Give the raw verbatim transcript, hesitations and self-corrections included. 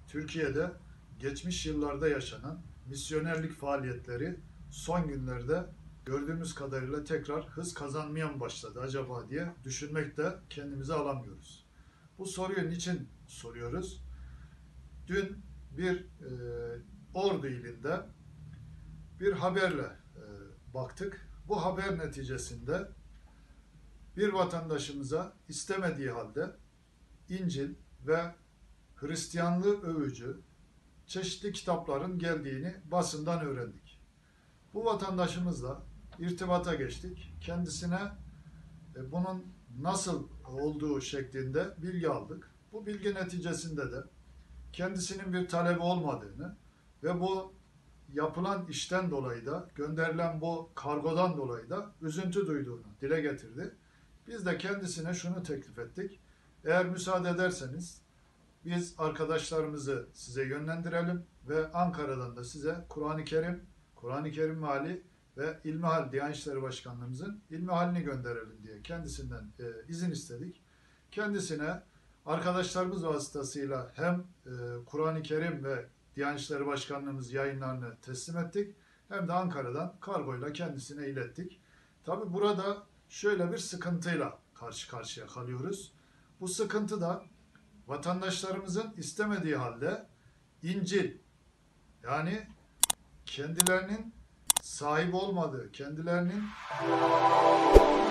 Türkiye'de geçmiş yıllarda yaşanan misyonerlik faaliyetleri son günlerde gördüğümüz kadarıyla tekrar hız kazanmaya mı başladı acaba diye düşünmekte kendimizi alamıyoruz. Bu soruyu niçin soruyoruz? Dün bir e, Ordu ilinde bir haberle e, baktık. Bu haber neticesinde bir vatandaşımıza istemediği halde İncil ve Hristiyanlığı övücü çeşitli kitapların geldiğini basından öğrendik. Bu vatandaşımızla irtibata geçtik. Kendisine e, bunun nasıl olduğu şeklinde bilgi aldık. Bu bilgi neticesinde de kendisinin bir talebi olmadığını ve bu yapılan işten dolayı da, gönderilen bu kargodan dolayı da üzüntü duyduğunu dile getirdi. Biz de kendisine şunu teklif ettik. Eğer müsaade ederseniz biz arkadaşlarımızı size yönlendirelim ve Ankara'dan da size Kur'an-ı Kerim, Kur'an-ı Kerim Meali ve İlmihal Diyanet İşleri Başkanlığımızın İlmihalini gönderelim diye kendisinden e, izin istedik. Kendisine arkadaşlarımız vasıtasıyla hem e, Kur'an-ı Kerim ve Diyanet İşleri Başkanlığımız yayınlarını teslim ettik, hem de Ankara'dan kargoyla kendisine ilettik. Tabi burada şöyle bir sıkıntıyla karşı karşıya kalıyoruz. Bu sıkıntı da vatandaşlarımızın istemediği halde İncil, yani kendilerinin sahip olmadığı, kendilerinin